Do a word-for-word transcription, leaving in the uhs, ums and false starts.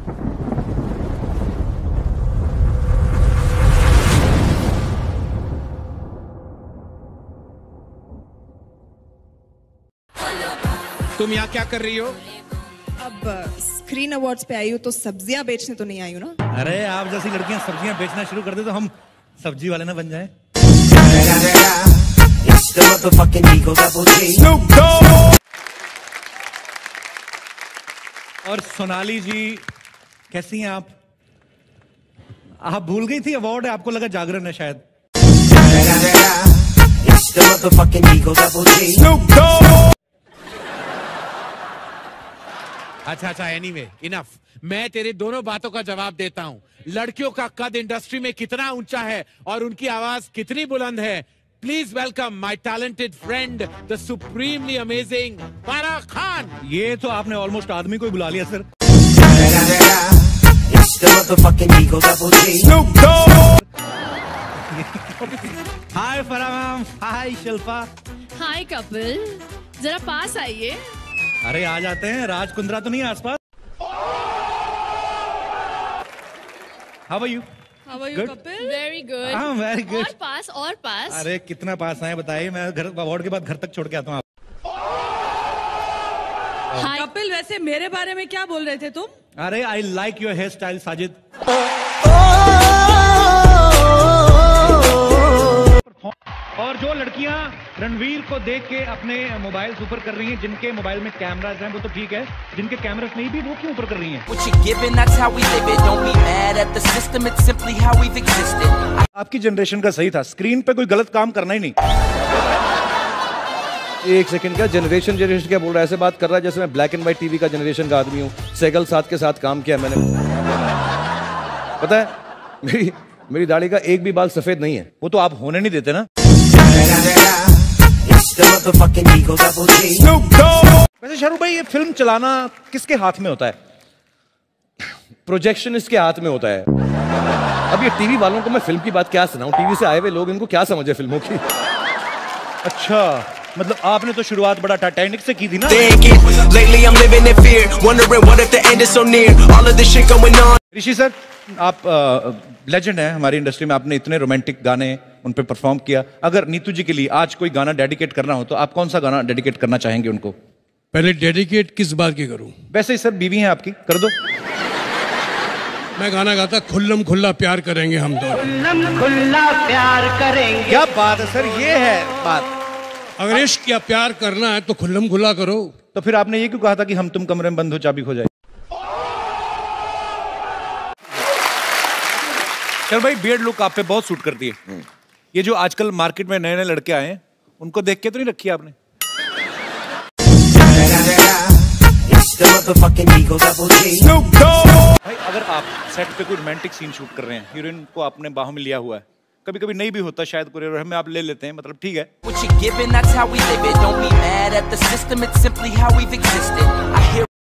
तुम यहाँ क्या कर रही हो? अब स्क्रीन अवार्ड्स पे आई हूँ तो सब्जियां बेचने तो नहीं आई हूँ ना। अरे आप जैसी लड़कियां सब्जियां बेचना शुरू कर दे तो हम सब्जी वाले ना बन जाएं। और सोनाली जी कैसी हैं आप? आप भूल गई थी अवार्ड है, आपको लगा जागरण है शायद। अच्छा अच्छा एनीवे इनफ। मैं तेरी दोनों बातों का जवाब देता हूं। लड़कियों का कद इंडस्ट्री में कितना ऊंचा है और उनकी आवाज कितनी बुलंद है। Please welcome my talented friend the supremely amazing Farah Khan. ये तो आपने ऑलमोस्ट आदमी को ही बुला लिया sir. Hi Farah ma'am. Hi Shilpa. Hi Kapil, जरा पास आइए। अरे आ जाते हैं, राज कुंद्रा तो नहीं है आसपास? How are you? How are you, Good? Kapil? Very good. हाँ very good. और पास और पास। अरे कितना पास आए बताइए, मैं घर अवार्ड के बाद घर तक छोड़ के आता हूँ। हाय कपिल, वैसे मेरे बारे में क्या बोल रहे थे तुम? अरे I like your hair style Sajid. और जो लड़कियां रणवीर को देख के अपने मोबाइल ऊपर कर रही हैं, जिनके मोबाइल में कैमरास हैं वो तो ठीक है, जिनके कैमरास नहीं भी वो क्यों ऊपर कर रही हैं? आपकी जनरेशन का सही था, स्क्रीन पे कोई गलत काम करना ही नहीं। एक सेकंड का जनरेशन जनरेशन क्या बोल रहा है? ऐसे बात कर रहा है जैसे मैं ब्लैक एंड व्हाइट टीवी का जनरेशन का आदमी हूँ। सैगल साथ के साथ काम किया मैंने। पता है मेरी मेरी दाढ़ी का एक भी बाल सफेद नहीं है। वो तो आप होने नहीं देते ना। वैसे शाहरुख भाई, ये फिल्म चलाना किसके हाथ में होता है? प्रोजेक्शनिस्ट के हाथ में होता है। अब ये टीवी वालों को मैं फिल्म की बात क्या सुनाऊं? टीवी से आए हुए लोग, इनको क्या समझे फिल्मों की? अच्छा, मतलब आपने तो शुरुआत बड़ा टाइटैनिक से की थी ना। ऋषि सर, आप लेजेंड हैं हमारी इंडस्ट्री में, आपने इतने रोमांटिक गाने उन पे परफॉर्म किया। अगर नीतू जी के लिए आज कोई गाना डेडिकेट करना हो तो आप कौन सा गाना डेडिकेट करना चाहेंगे उनको? पहले डेडिकेट किस बात की करूं? वैसे ही सर, बीवी हैं आपकी, कर दो। मैं गाना गाता खुल्लम खुल्ला प्यार करेंगे हम दोनों। खुल्लम खुल्ला प्यार करेंगे। क्या बात है सर, ये है बात। अगर इश्क या प्यार करना है तो खुल्लम खुल्ला करो। तो फिर आपने ये क्यों कहा था कि हम तुम कमरे में बंद हो चाबी खो जाए? चल भाई, बियर्ड लुक आप पे बहुत सूट करती है। ये जो आजकल मार्केट में नए नए लड़के आए हैं, उनको देख के तो नहीं रखी आपने? भाई अगर आप सेट पे कोई रोमांटिक सीन शूट कर रहे हैं, हीरोइन को आपने बाहों में लिया हुआ है, कभी कभी नहीं भी होता शायद कोरियर, हमें आप ले लेते हैं, मतलब ठीक है।